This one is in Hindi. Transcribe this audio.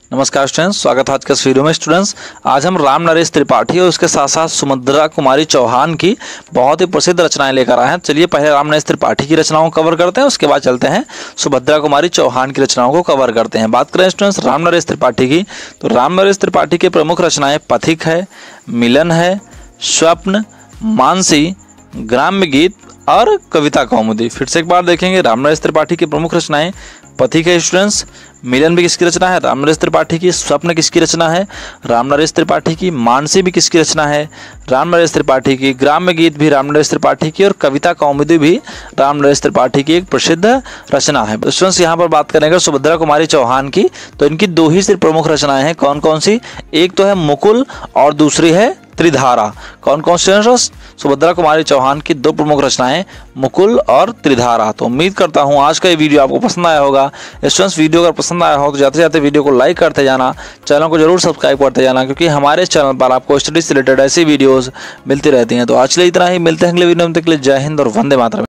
नमस्कार स्टूडेंट्स, स्वागत है आज के इस वीडियो में। स्टूडेंट्स, आज हम राम नरेश त्रिपाठी और उसके साथ साथ सुभद्रा कुमारी चौहान की बहुत ही प्रसिद्ध रचनाएं लेकर आए हैं। चलिए पहले राम नरेश त्रिपाठी की रचनाओं को कवर करते हैं, उसके बाद चलते हैं सुभद्रा कुमारी चौहान की रचनाओं को कवर करते हैं। बात करें स्टूडेंट्स राम नरेश त्रिपाठी की, तो राम नरेश त्रिपाठी की प्रमुख रचनाएं पथिक है, मिलन है, स्वप्न, मानसी, ग्राम्य गीत और कविता कौमुदी। फिर से एक बार देखेंगे, राम नरेश त्रिपाठी की प्रमुख रचनाएं पथिक है स्टूडेंट्स, मिलन भी किसकी रचना है, राम नरेश त्रिपाठी की, स्वप्न किसकी रचना है, राम नरेश त्रिपाठी की, मानसी भी किसकी रचना है, राम नरेश त्रिपाठी की, ग्राम्य गीत भी राम नरेश त्रिपाठी की और कविता कौमुदी भी राम नरेश त्रिपाठी की एक प्रसिद्ध रचना है। स्टूडेंट्स, यहाँ पर बात करेंगे सुभद्रा कुमारी चौहान की, तो इनकी दो ही सिर्फ प्रमुख रचनाएं हैं। कौन कौन सी? एक तो है मुकुल और दूसरी है त्रिधारा। कौन कौन से? सुभद्रा कुमारी चौहान की दो प्रमुख रचनाएं मुकुल और त्रिधारा। तो उम्मीद करता हूं आज का ये वीडियो आपको पसंद आया होगा। स्टूडेंट्स, वीडियो अगर पसंद आया हो तो जाते जाते वीडियो को लाइक करते जाना, चैनल को जरूर सब्सक्राइब करते जाना, क्योंकि हमारे चैनल पर आपको स्टडी से रिलेटेड ऐसी वीडियोस मिलती रहती हैं। तो आज के लिए इतना ही, मिलते हैं अगले वीडियो में। तक के लिए जय हिंद और वंदे मातरम।